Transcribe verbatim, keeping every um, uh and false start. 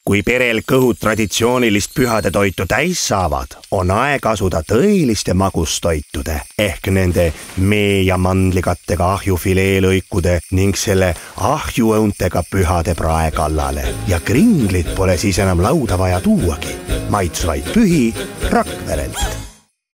Kui perel kõhud traditsioonilist pühade toitu täis saavad, on aeg asuda tõeliste magustoitude ehk nende mee- ja mandlikattega ahjufileelõikude ning selle ahjuõuntega pühade praekallale. Ja kringlid pole siis enam lauda vaja tuuagi. Maitsvaid pühi Rakverelt.